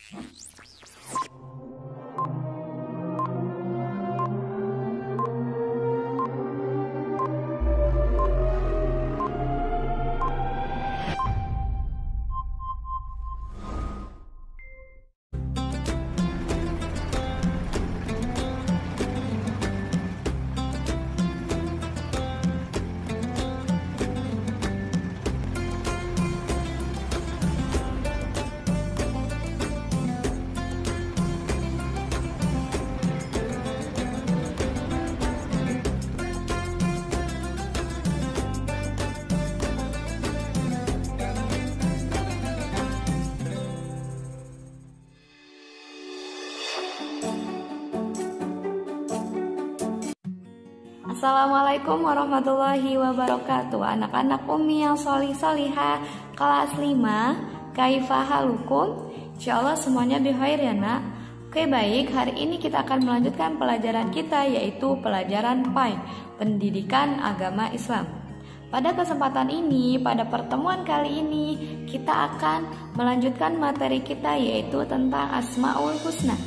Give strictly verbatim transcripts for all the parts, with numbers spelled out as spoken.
Assalamualaikum warahmatullahi wabarakatuh. Anak-anak Umi yang solih solihah kelas lima, kaifa halukum? Insyaallah semuanya bikhair ya nak. Oke baik, hari ini kita akan melanjutkan pelajaran kita, yaitu pelajaran P A I, Pendidikan Agama Islam. Pada kesempatan ini, pada pertemuan kali ini, kita akan melanjutkan materi kita, yaitu tentang Asmaul Husna.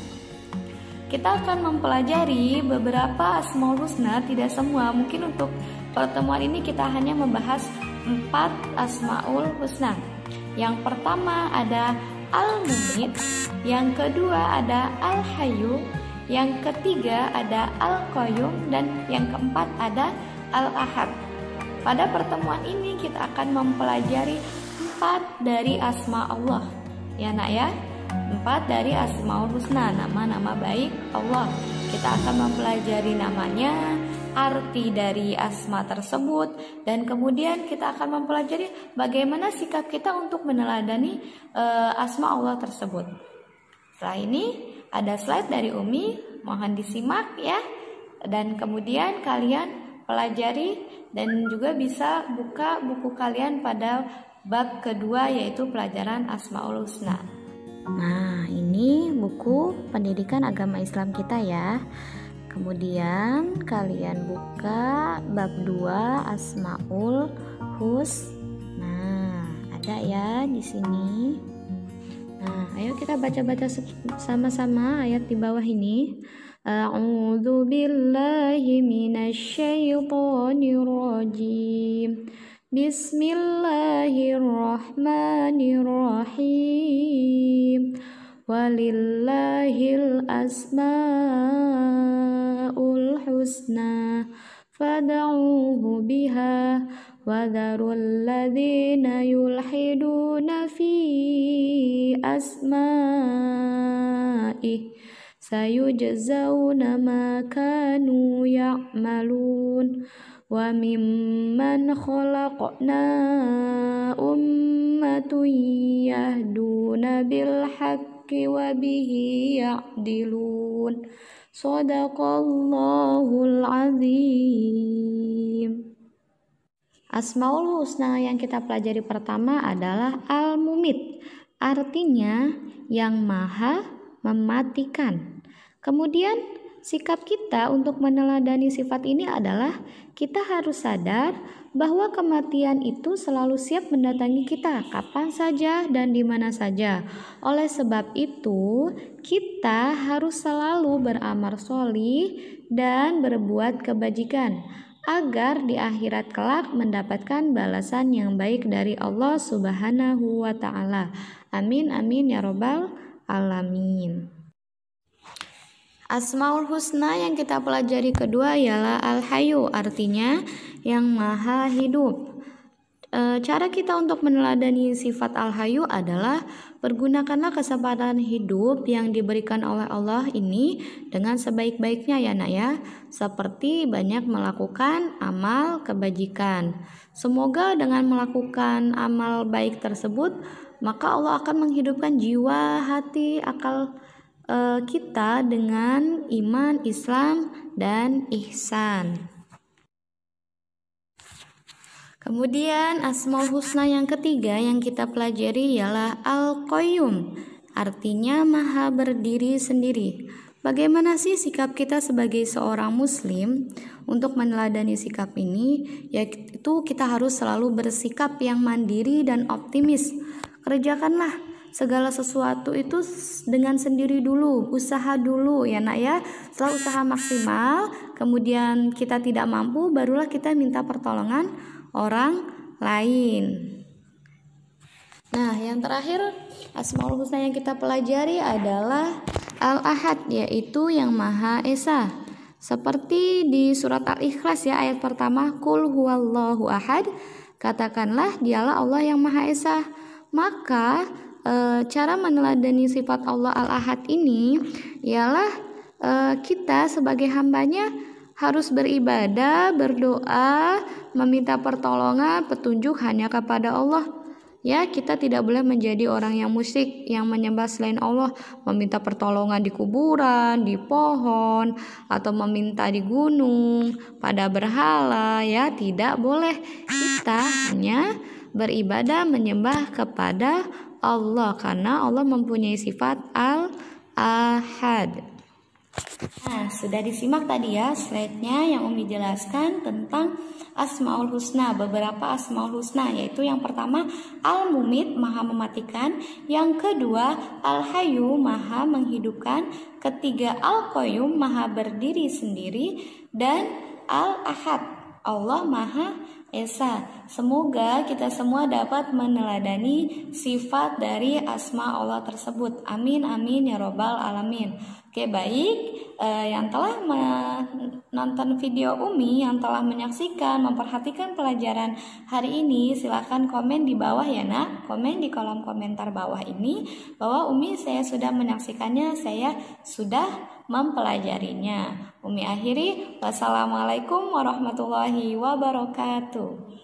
Kita akan mempelajari beberapa Asmaul Husna, tidak semua. Mungkin untuk pertemuan ini kita hanya membahas empat Asmaul Husna. Yang pertama ada Al-Mumit, yang kedua ada Al-Hayyu, yang ketiga ada Al-Qayyum, dan yang keempat ada Al-Ahad. Pada pertemuan ini kita akan mempelajari empat dari asma Allah, ya nak ya. Empat dari Asmaul Husna, nama-nama baik Allah. Kita akan mempelajari namanya, arti dari asma tersebut, dan kemudian kita akan mempelajari bagaimana sikap kita untuk meneladani e, asma Allah tersebut. Setelah ini ada slide dari Umi, mohon disimak ya. Dan kemudian kalian pelajari dan juga bisa buka buku kalian pada bab kedua, yaitu pelajaran Asmaul Husna. Nah, ini buku pendidikan agama Islam kita ya. Kemudian kalian buka bab dua Asmaul Husna. Nah, ada ya di sini. Nah, ayo kita baca-baca sama-sama ayat di bawah ini. A'udzu billahi minasyaitonir rajim. Bismillahirrahmanirrahim. Walillahil asmaul husna fad'uhu biha wadharul ladzina yulhiduna fi asma'ih sayujzauna ma kanu ya'malun. Wa mimman khalaqna ummatun yahduna bil haqqi wa bihi ya'dilun. Shadaqallahul azim. Asmaul Husna yang kita pelajari pertama adalah Al-Mumit, artinya yang maha mematikan. Kemudian sikap kita untuk meneladani sifat ini adalah kita harus sadar bahwa kematian itu selalu siap mendatangi kita kapan saja dan di mana saja. Oleh sebab itu, kita harus selalu beramal sholih dan berbuat kebajikan agar di akhirat kelak mendapatkan balasan yang baik dari Allah Subhanahu wa taala. Amin amin ya robbal alamin. Asmaul Husna yang kita pelajari kedua ialah Al-Hayyu, artinya yang maha hidup. E, cara kita untuk meneladani sifat Al-Hayyu adalah pergunakanlah kesempatan hidup yang diberikan oleh Allah ini dengan sebaik-baiknya ya nak ya, seperti banyak melakukan amal kebajikan. Semoga dengan melakukan amal baik tersebut, maka Allah akan menghidupkan jiwa, hati, akal kita dengan iman, Islam, dan ihsan. Kemudian Asmaul Husna yang ketiga yang kita pelajari ialah Al-Qayyum, artinya maha berdiri sendiri. Bagaimana sih sikap kita sebagai seorang muslim untuk meneladani sikap ini? Yaitu kita harus selalu bersikap yang mandiri dan optimis. Kerjakanlah segala sesuatu itu dengan sendiri dulu, usaha dulu ya nak ya. Setelah usaha maksimal, kemudian kita tidak mampu, barulah kita minta pertolongan orang lain. Nah, yang terakhir Asmaul Husna yang kita pelajari adalah Al-Ahad, yaitu yang Maha Esa. Seperti di surat Al-Ikhlas ya, ayat pertama, Qul huwallahu ahad, katakanlah dialah Allah yang Maha Esa. Maka e, cara meneladani sifat Allah Al-Ahad ini ialah e, kita sebagai hambanya harus beribadah, berdoa, meminta pertolongan, petunjuk hanya kepada Allah. Ya, kita tidak boleh menjadi orang yang musyrik, yang menyembah selain Allah, meminta pertolongan di kuburan, di pohon, atau meminta di gunung, pada berhala, ya tidak boleh. Kita hanya beribadah, menyembah kepada Allah, karena Allah mempunyai sifat Al-Ahad. Nah, sudah disimak tadi ya slide-nya yang Umi jelaskan tentang Asmaul Husna, beberapa Asmaul Husna, yaitu yang pertama Al-Mumit, Maha Mematikan, yang kedua Al-Hayyu, Maha Menghidupkan, ketiga Al-Qayyum, Maha Berdiri Sendiri, dan Al-Ahad, Allah Maha Esa. Semoga kita semua dapat meneladani sifat dari asma Allah tersebut. Amin amin ya robbal alamin. Oke, baik, eh, yang telah menonton video Umi, yang telah menyaksikan, memperhatikan pelajaran hari ini, silahkan komen di bawah ya nak, komen di kolom komentar bawah ini bahwa Umi saya sudah menyaksikannya, saya sudah mempelajarinya. Umi akhiri, wassalamualaikum warahmatullahi wabarakatuh.